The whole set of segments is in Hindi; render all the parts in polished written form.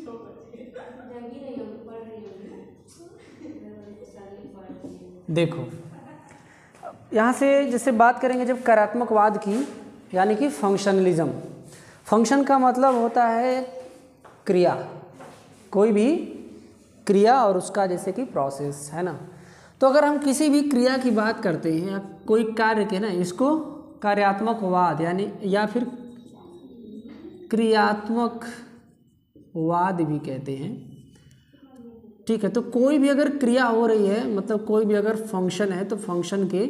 देखो यहाँ से जैसे बात करेंगे जब कार्यात्मकवाद की, यानी कि फंक्शनलिज्म। फंक्शन का मतलब होता है क्रिया, कोई भी क्रिया और उसका जैसे कि प्रोसेस, है ना। तो अगर हम किसी भी क्रिया की बात करते हैं या कोई कार्य के ना, इसको कार्यात्मकवाद यानी या फिर क्रियात्मकवाद भी कहते हैं, ठीक है। तो कोई भी अगर क्रिया हो रही है, मतलब कोई भी अगर फंक्शन है, तो फंक्शन के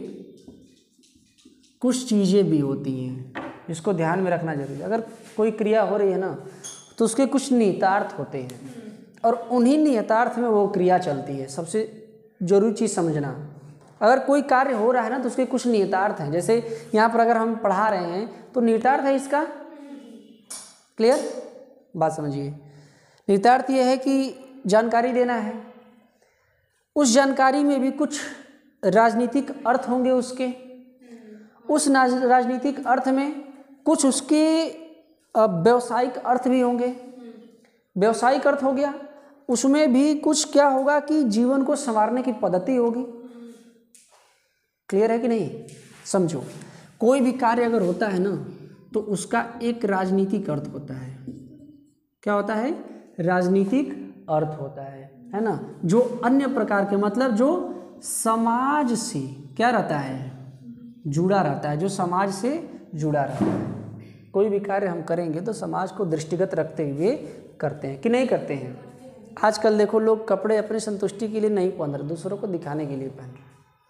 कुछ चीज़ें भी होती हैं, इसको ध्यान में रखना जरूरी है। अगर कोई क्रिया हो रही है ना, तो उसके कुछ निहितार्थ होते हैं और उन्हीं निहितार्थ में वो क्रिया चलती है। सबसे जरूरी चीज़ समझना, अगर कोई कार्य हो रहा है ना, तो उसके कुछ निहितार्थ हैं। जैसे यहाँ पर अगर हम पढ़ा रहे हैं तो निहितार्थ है इसका, क्लियर बात समझिए। निहितार्थ ये है कि जानकारी देना है, उस जानकारी में भी कुछ राजनीतिक अर्थ होंगे उसके, उस राजनीतिक अर्थ में कुछ उसके व्यावसायिक अर्थ भी होंगे। व्यावसायिक अर्थ हो गया, उसमें भी कुछ क्या होगा कि जीवन को संवारने की पद्धति होगी। क्लियर है कि नहीं? समझो, कोई भी कार्य अगर होता है ना, तो उसका एक राजनीतिक अर्थ होता है। क्या होता है? राजनीतिक अर्थ होता है ना। जो अन्य प्रकार के, मतलब जो समाज से क्या रहता है, जुड़ा रहता है, जो समाज से जुड़ा रहता है। कोई भी कार्य हम करेंगे तो समाज को दृष्टिगत रखते हुए करते हैं कि नहीं करते हैं। आजकल देखो लोग कपड़े अपनी संतुष्टि के लिए नहीं पहन रहे, दूसरों को दिखाने के लिए पहन रहे।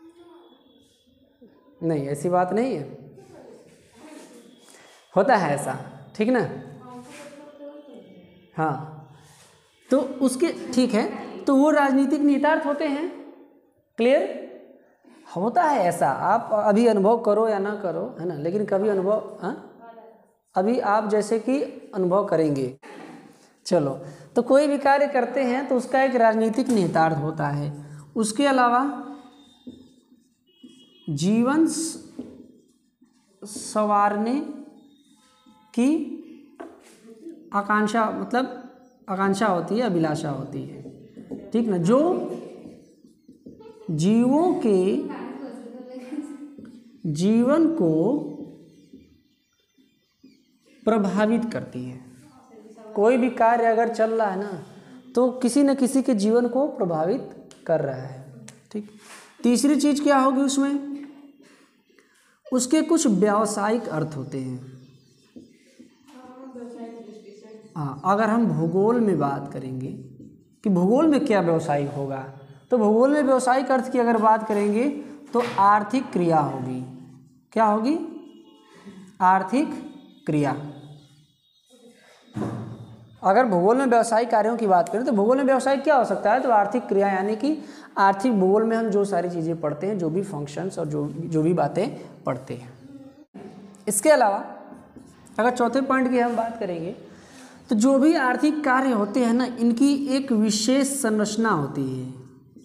नहीं, ऐसी बात नहीं है, होता है ऐसा, ठीक ना। हाँ, तो उसके ठीक है, तो वो राजनीतिक निहितार्थ होते हैं। क्लियर? होता है ऐसा, आप अभी अनुभव करो या ना करो, है ना, लेकिन कभी अनुभव, हाँ अभी आप जैसे कि अनुभव करेंगे। चलो, तो कोई भी कार्य करते हैं तो उसका एक राजनीतिक निहितार्थ होता है। उसके अलावा जीवन संवारने की आकांक्षा, मतलब आकांक्षा होती है, अभिलाषा होती है, ठीक ना, जो जीवों के जीवन को प्रभावित करती है। कोई भी कार्य अगर चल रहा है ना, तो किसी न किसी के जीवन को प्रभावित कर रहा है, ठीक। तीसरी चीज क्या होगी उसमें, उसके कुछ व्यावसायिक अर्थ होते हैं। हाँ, अगर हम भूगोल में बात करेंगे कि भूगोल में क्या व्यावसायिक होगा, तो भूगोल में व्यावसायिक अर्थ की अगर बात करेंगे तो आर्थिक क्रिया होगी। क्या होगी? आर्थिक क्रिया। अगर भूगोल में व्यावसायिक कार्यों की बात करें तो भूगोल में व्यावसायिक क्या हो सकता है, तो आर्थिक क्रिया, यानी कि आर्थिक भूगोल में हम जो सारी चीज़ें पढ़ते हैं, जो भी फंक्शंस और जो भी बातें पढ़ते हैं। इसके अलावा अगर चौथे पॉइंट की हम बात करेंगे तो जो भी आर्थिक कार्य होते हैं ना, इनकी एक विशेष संरचना होती है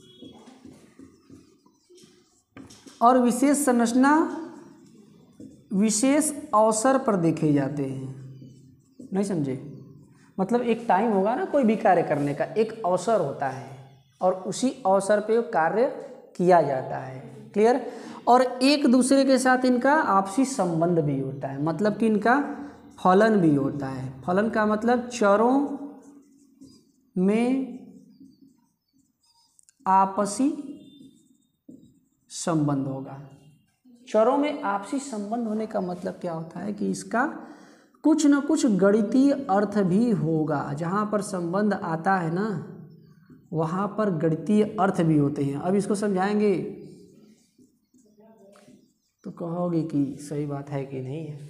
और विशेष संरचना विशेष अवसर पर देखे जाते हैं। नहीं समझे? मतलब एक टाइम होगा ना कोई भी कार्य करने का, एक अवसर होता है और उसी अवसर पे कार्य किया जाता है। क्लियर? और एक दूसरे के साथ इनका आपसी संबंध भी होता है, मतलब कि इनका फलन भी होता है। फलन का मतलब चरों में आपसी संबंध होगा। चरों में आपसी संबंध होने का मतलब क्या होता है कि इसका कुछ न कुछ गणितीय अर्थ भी होगा। जहाँ पर संबंध आता है ना, वहाँ पर गणितीय अर्थ भी होते हैं। अब इसको समझाएंगे तो कहोगे कि सही बात है कि नहीं है।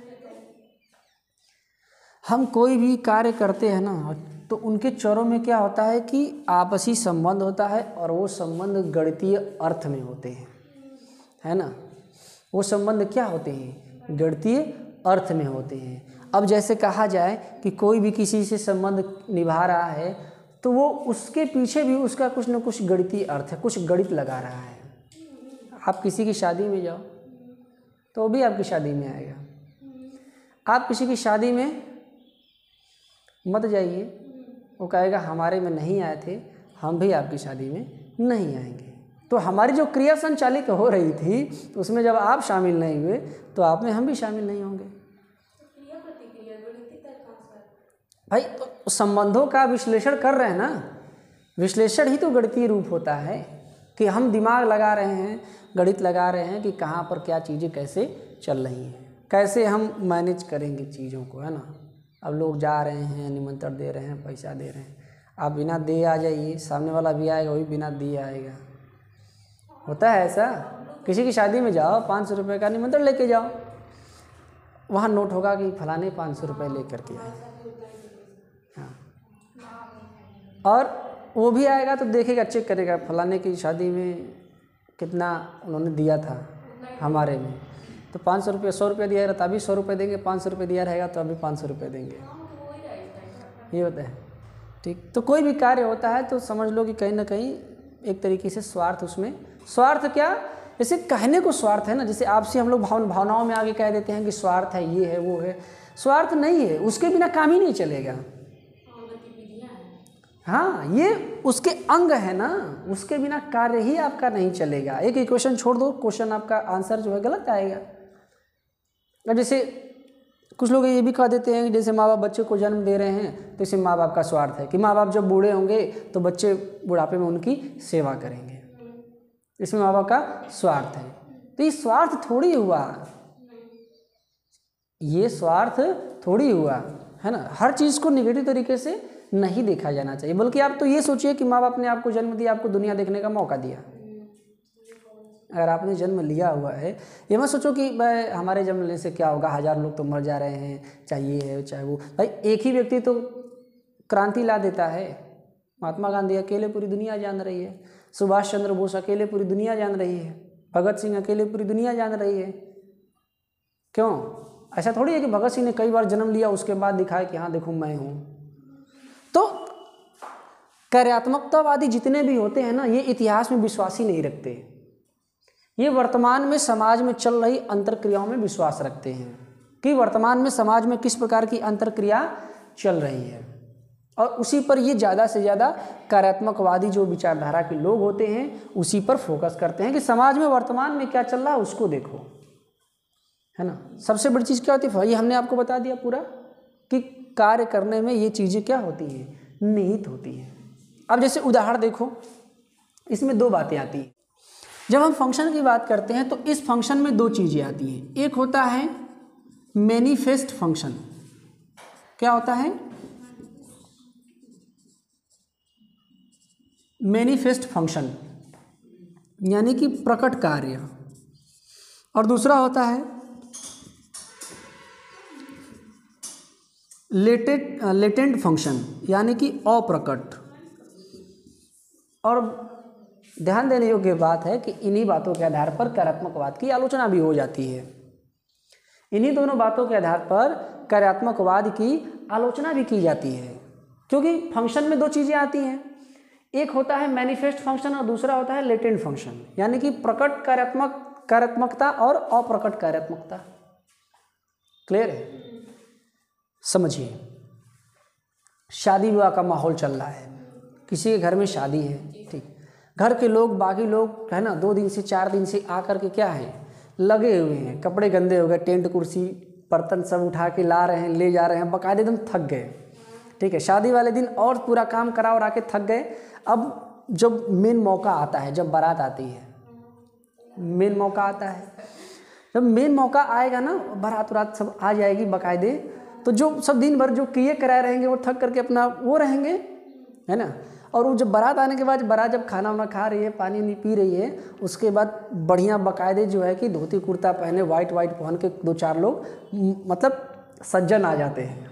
हम कोई भी कार्य करते हैं ना, तो उनके चरों में क्या होता है कि आपसी संबंध होता है और वो संबंध गणितीय अर्थ में होते हैं, है ना। वो संबंध क्या होते हैं? गणितीय अर्थ में होते हैं। अब जैसे कहा जाए कि कोई भी किसी से संबंध निभा रहा है, तो वो उसके पीछे भी उसका कुछ न कुछ गणितीय अर्थ है, कुछ गणित लगा रहा है। आप किसी की शादी में जाओ तो वो भी आपकी शादी में आएगा। आप किसी की शादी में मत जाइए, वो कहेगा हमारे में नहीं आए थे, हम भी आपकी शादी में नहीं आएंगे। तो हमारी जो क्रिया संचालित हो रही थी तो उसमें जब आप शामिल नहीं हुए तो आप में हम भी शामिल नहीं होंगे। भाई तो संबंधों का विश्लेषण कर रहे हैं ना, विश्लेषण ही तो गणितीय रूप होता है कि हम दिमाग लगा रहे हैं, गणित लगा रहे हैं कि कहाँ पर क्या चीज़ें कैसे चल रही हैं, कैसे हम मैनेज करेंगे चीज़ों को, है ना। अब लोग जा रहे हैं, निमंत्रण दे रहे हैं, पैसा दे रहे हैं, आप बिना दिए आ जाइए, सामने वाला भी आएगा, वही बिना दिए आएगा। होता है ऐसा। किसी की शादी में जाओ, 500 रुपये का निमंत्रण लेके जाओ, वहाँ नोट होगा कि फलाने 500 रुपये लेकर के आए। हाँ, और वो भी आएगा तो देखेगा, चेक करेगा फलाने की शादी में कितना उन्होंने दिया था हमारे में, तो 500 रुपये, 100 रुपये दिया रहता, अभी 100 रुपये देंगे, 500 रुपये दिया रहेगा तो अभी 500 रुपये देंगे। ये होता है, ठीक। तो कोई भी कार्य होता है तो समझ लो कि कहीं ना कहीं एक तरीके से स्वार्थ उसमें, स्वार्थ क्या, जैसे कहने को स्वार्थ है ना, जैसे आपसे हम लोग भावनाओं में आगे कह देते हैं कि स्वार्थ है, ये है, वो है, स्वार्थ नहीं है, उसके बिना काम ही नहीं चलेगा। हाँ, ये उसके अंग है ना, उसके बिना कार्य ही आपका नहीं चलेगा। एक इक्वेशन छोड़ दो, क्वेश्चन आपका आंसर जो है गलत आएगा। अब जैसे कुछ लोग ये भी कह देते हैं कि जैसे माँ बाप बच्चे को जन्म दे रहे हैं तो इसे माँ बाप का स्वार्थ है कि माँ बाप जब बूढ़े होंगे तो बच्चे बुढ़ापे में उनकी सेवा करेंगे, इसमें माँ बाप का स्वार्थ है। तो ये स्वार्थ थोड़ी हुआ, ये स्वार्थ थोड़ी हुआ, है ना। हर चीज़ को निगेटिव तरीके से नहीं देखा जाना चाहिए, बल्कि आप तो ये सोचिए कि माँ बाप ने आपको जन्म दिया, आपको दुनिया देखने का मौका दिया। अगर आपने जन्म लिया हुआ है, ये मत सोचो कि भाई हमारे जन्म लेने से क्या होगा, 1000 लोग तो मर जा रहे हैं, चाहे ये है चाहे वो। भाई एक ही व्यक्ति तो क्रांति ला देता है। महात्मा गांधी अकेले पूरी दुनिया जान रही है, सुभाष चंद्र बोस अकेले पूरी दुनिया जान रही है, भगत सिंह अकेले पूरी दुनिया जान रही है। क्यों? ऐसा थोड़ी है कि भगत सिंह ने कई बार जन्म लिया उसके बाद दिखाया कि हाँ देखो मैं हूँ। तो कार्यात्मकतावादी जितने भी होते हैं ना, ये इतिहास में विश्वास ही नहीं रखते, ये वर्तमान में समाज में चल रही अंतरक्रियाओं में विश्वास रखते हैं कि वर्तमान में समाज में किस प्रकार की अंतरक्रिया चल रही है, और उसी पर ये ज़्यादा से ज़्यादा कार्यात्मकवादी जो विचारधारा के लोग होते हैं उसी पर फोकस करते हैं कि समाज में वर्तमान में क्या चल रहा है उसको देखो, है ना। सबसे बड़ी चीज़ क्या होती है, ये हमने आपको बता दिया पूरा कि कार्य करने में ये चीज़ें क्या होती हैं, निहित होती हैं। अब जैसे उदाहरण देखो, इसमें 2 बातें आती हैं। जब हम फंक्शन की बात करते हैं तो इस फंक्शन में 2 चीज़ें आती हैं। एक होता है मैनिफेस्ट फंक्शन। क्या होता है? मैनिफेस्ट फंक्शन यानी कि प्रकट कार्य, और दूसरा होता है लेटेंट फंक्शन यानी कि अप्रकट। और ध्यान देने योग्य बात है कि इन्हीं बातों के आधार पर कार्यात्मकवाद की आलोचना भी हो जाती है। इन्हीं दोनों बातों के आधार पर कार्यात्मकवाद की आलोचना भी की जाती है, क्योंकि फंक्शन में 2 चीज़ें आती हैं। एक होता है मैनिफेस्ट फंक्शन और दूसरा होता है लेटेंट फंक्शन, यानी कि प्रकट कार्यात्मकता और अप्रकट कार्यात्मकता। क्लियर है? समझिए, शादी विवाह का माहौल चल रहा है, किसी के घर में शादी है, ठीक, घर के लोग बाकी लोग है ना 2 दिन से 4 दिन से आकर के क्या है लगे हुए हैं, कपड़े गंदे हो गए, टेंट कुर्सी बर्तन सब उठा के ला रहे हैं, ले जा रहे हैं, बाकायदे एकदम थक गए, ठीक है। शादी वाले दिन और पूरा काम करा और आके थक गए। अब जब मेन मौका आता है, जब बारात आती है, मेन मौका आता है, जब मेन मौका आएगा ना, बारात सब आ जाएगी बाकायदे, तो जो सब दिन भर जो किए कराए रहेंगे वो थक करके अपना वो रहेंगे, है ना। और वो जब बारात आने के बाद, बारात जब खाना वाना खा रही है, पानी नहीं पी रही है, उसके बाद बढ़िया बाकायदे जो है कि धोती कुर्ता पहने, वाइट पहन के 2-4 लोग मतलब सज्जन आ जाते हैं।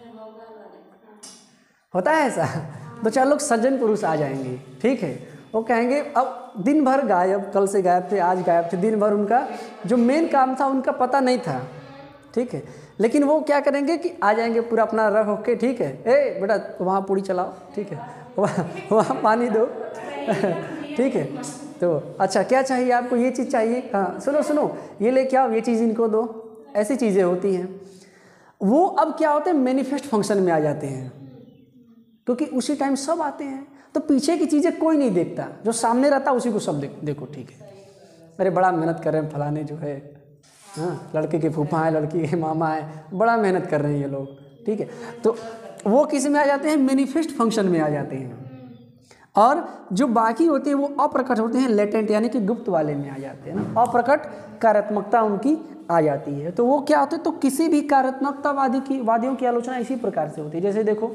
होता है ऐसा, 2-4 लोग सज्जन पुरुष आ जाएंगे, ठीक है। वो कहेंगे अब दिन भर गायब, कल से गायब थे, आज गायब थे, दिन भर उनका जो मेन काम था उनका पता नहीं था, ठीक है। लेकिन वो क्या करेंगे कि आ जाएंगे पूरा अपना रख होके, ठीक है, ए बेटा वहाँ पूड़ी चलाओ, ठीक है, वहाँ पानी दो, ठीक है। तो अच्छा क्या चाहिए आपको, ये चीज़ चाहिए, हाँ सुनो ये लेके आओ, ये चीज़ इनको दो, ऐसी चीज़ें होती हैं। वो अब क्या होते हैं, मैनिफेस्ट फंक्शन में आ जाते हैं, क्योंकि उसी टाइम सब आते हैं, तो पीछे की चीज़ें कोई नहीं देखता, जो सामने रहता उसी को सब देखो ठीक है, अरे बड़ा मेहनत कर रहे हैं फलाने जो है, हाँ लड़के के फूफा हैं, लड़की के मामा हैं, बड़ा मेहनत कर रहे हैं ये लोग, ठीक है। तो वो किस में आ जाते हैं, मैनिफेस्ट फंक्शन में आ जाते हैं। और जो बाकी होते हैं वो अप्रकट होते हैं, लेटेंट यानी कि गुप्त वाले में आ जाते हैं ना, अप्रकट कार्यात्मकता उनकी आ जाती है। तो वो क्या होते हैं, तो किसी भी कार्यात्मकतावादियों की आलोचना इसी प्रकार से होती है। जैसे देखो,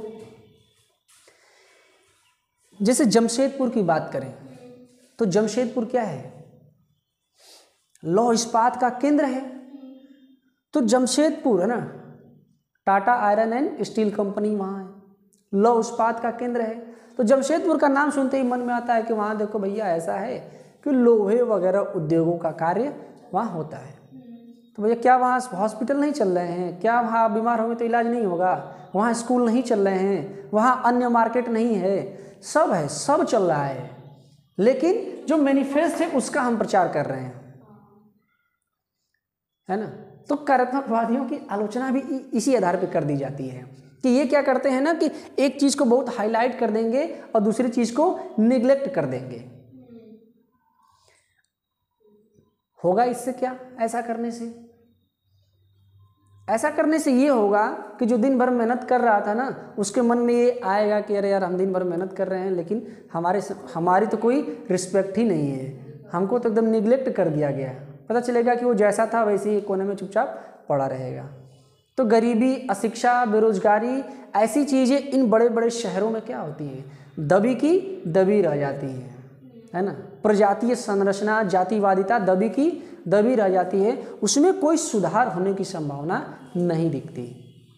जैसे जमशेदपुर की बात करें तो जमशेदपुर क्या है, लौह इस्पात का केंद्र है। तो जमशेदपुर है ना, Tata iron and steel company वहाँ है, लौह इस्पात का केंद्र है। तो जमशेदपुर का नाम सुनते ही मन में आता है कि वहाँ देखो भैया ऐसा है कि लोहे वगैरह उद्योगों का कार्य वहाँ होता है। तो भैया क्या वहाँ हॉस्पिटल नहीं चल रहे हैं, क्या वहाँ बीमार होंगे तो इलाज नहीं होगा, वहाँ स्कूल नहीं चल रहे हैं, वहाँ अन्य मार्केट नहीं है, सब है, सब चल रहा है, लेकिन जो मैनिफेस्ट है उसका हम प्रचार कर रहे हैं, है ना। तो कार्यात्मकवादियों की आलोचना भी इसी आधार पर कर दी जाती है कि ये क्या करते हैं ना कि एक चीज़ को बहुत हाईलाइट कर देंगे और दूसरी चीज़ को निगलेक्ट कर देंगे। होगा इससे क्या, ऐसा करने से ये होगा कि जो दिन भर मेहनत कर रहा था ना, उसके मन में ये आएगा कि अरे यार हम दिन भर मेहनत कर रहे हैं लेकिन हमारी तो कोई रिस्पेक्ट ही नहीं है, हमको तो एकदम निगलेक्ट कर दिया गया। पता चलेगा कि वो जैसा था वैसे ही कोने में चुपचाप पड़ा रहेगा। तो गरीबी, अशिक्षा, बेरोजगारी, ऐसी चीज़ें इन बड़े बड़े शहरों में क्या होती हैं, दबी की दबी रह जाती है ना। प्रजातीय संरचना, जातिवादिता दबी की दबी रह जाती है, उसमें कोई सुधार होने की संभावना नहीं दिखती।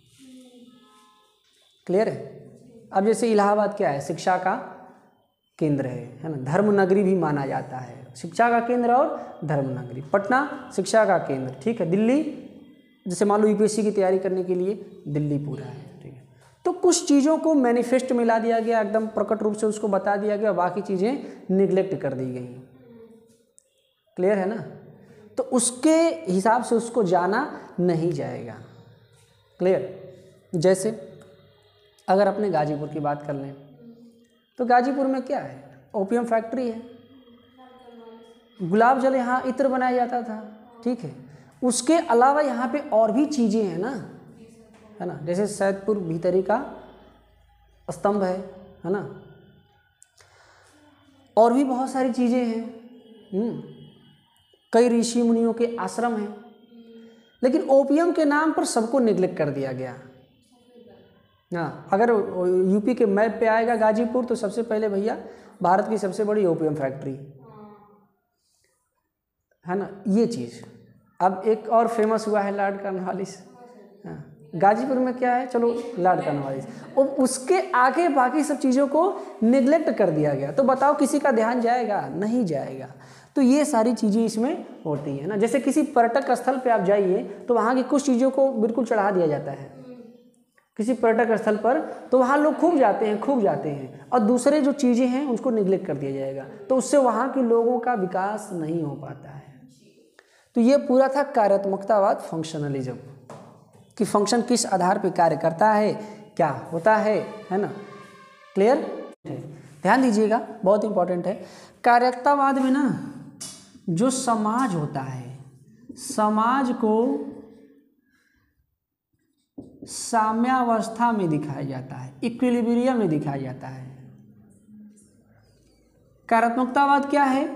क्लियर है। अब जैसे इलाहाबाद क्या है, शिक्षा का केंद्र है ना, धर्म नगरी भी माना जाता है, शिक्षा का केंद्र और धर्म नगरी। पटना शिक्षा का केंद्र, ठीक है। दिल्ली जैसे मान लो यूपीएससी की तैयारी करने के लिए दिल्ली पूरा है, ठीक है। तो कुछ चीज़ों को मैनिफेस्ट में ला दिया गया, एकदम प्रकट रूप से उसको बता दिया गया, बाकी चीज़ें निगलेक्ट कर दी गई। क्लियर है ना। तो उसके हिसाब से उसको जाना नहीं जाएगा। क्लियर। जैसे अगर अपने गाजीपुर की बात कर लें तो गाजीपुर में क्या है, ओपियम फैक्ट्री है, गुलाब जल यहाँ इत्र बनाया जाता था, ठीक है। उसके अलावा यहाँ पे और भी चीज़ें हैं ना, है ना। जैसे सैदपुर भीतरी का स्तंभ है ना, और भी बहुत सारी चीज़ें हैं, कई ऋषि मुनियों के आश्रम हैं, लेकिन ओपियम के नाम पर सबको निगलेक्ट कर दिया गया। हाँ, अगर यूपी के मैप पे आएगा गाजीपुर तो सबसे पहले भैया भारत की सबसे बड़ी ओपियम फैक्ट्री, है ना, ये चीज़। अब एक और फेमस हुआ है लॉर्ड कॉर्नवालिस। हाँ, गाजीपुर में क्या है, चलो लॉर्ड कॉर्नवालिस, और उसके आगे बाकी सब चीज़ों को निगलेक्ट कर दिया गया। तो बताओ किसी का ध्यान जाएगा, नहीं जाएगा। तो ये सारी चीज़ें इसमें होती हैं ना। जैसे किसी पर्यटक स्थल पे आप जाइए तो वहाँ की कुछ चीज़ों को बिल्कुल चढ़ा दिया जाता है किसी पर्यटक स्थल पर, तो वहाँ लोग खूब जाते हैं, और दूसरे जो चीज़ें हैं उसको निगलेक्ट कर दिया जाएगा, तो उससे वहाँ के लोगों का विकास नहीं हो पाता है। तो ये पूरा था कार्यात्मकतावाद, फंक्शनलिज्म, कि फंक्शन किस आधार पर कार्य करता है, क्या होता है ना। क्लियर है। ध्यान दीजिएगा, बहुत इंपॉर्टेंट है। कार्यात्मकतावाद में ना जो समाज होता है, समाज को साम्यावस्था में दिखाया जाता है, इक्विलिब्रियम में दिखाया जाता है। कार्यात्मकतावाद क्या है,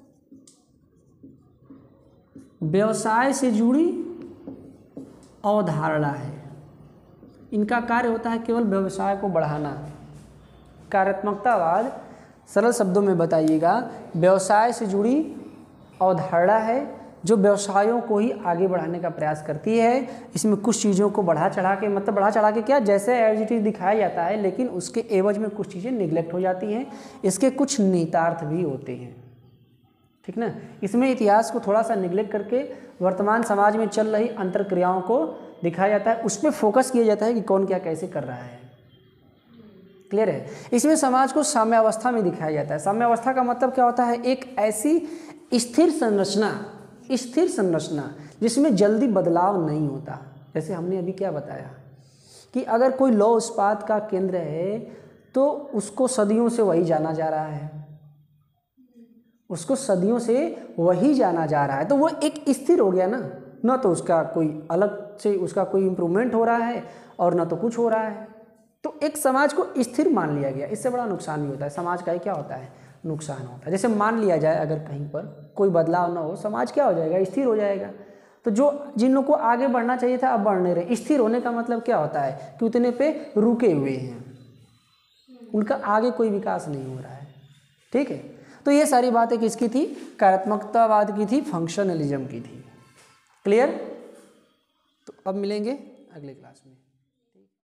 व्यवसाय से जुड़ी अवधारणा है। इनका कार्य होता है केवल व्यवसाय को बढ़ाना। कार्यात्मकतावाद सरल शब्दों में बताइएगा, व्यवसाय से जुड़ी अवधारणा है जो व्यवसायों को ही आगे बढ़ाने का प्रयास करती है। इसमें कुछ चीज़ों को बढ़ा चढ़ा के, मतलब बढ़ा चढ़ा के क्या, जैसे एज इट इज़ दिखाया जाता है, लेकिन उसके एवज में कुछ चीज़ें निगलेक्ट हो जाती हैं। इसके कुछ निहितार्थ भी होते हैं, ठीक ना। इसमें इतिहास को थोड़ा सा निगलेक्ट करके वर्तमान समाज में चल रही अंतरक्रियाओं को दिखाया जाता है, उस पर फोकस किया जाता है कि कौन क्या कैसे कर रहा है। क्लियर है। इसमें समाज को साम्यावस्था में दिखाया जाता है। साम्यावस्था का मतलब क्या होता है, एक ऐसी स्थिर संरचना जिसमें जल्दी बदलाव नहीं होता। जैसे हमने अभी क्या बताया कि अगर कोई लौह इस्पात का केंद्र है तो उसको सदियों से वही जाना जा रहा है, उसको सदियों से वही जाना जा रहा है, तो वो एक स्थिर हो गया ना तो उसका कोई अलग से उसका कोई इम्प्रूवमेंट हो रहा है और ना तो कुछ हो रहा है। तो एक समाज को स्थिर मान लिया गया, इससे बड़ा नुकसान भी होता है। समाज का ही क्या होता है, नुकसान होता है। जैसे मान लिया जाए अगर कहीं पर कोई बदलाव ना हो, समाज क्या हो जाएगा, स्थिर हो जाएगा। तो जो जिन लोगों को आगे बढ़ना चाहिए था अब बढ़ नहीं रहे। स्थिर होने का मतलब क्या होता है कि उतने पे रुके हुए हैं, उनका आगे कोई विकास नहीं हो रहा है। ठीक है, तो ये सारी बातें किसकी थी, कार्यात्मकतावाद की थी, फंक्शनलिज्म की थी। क्लियर? तो अब मिलेंगे अगले क्लास में।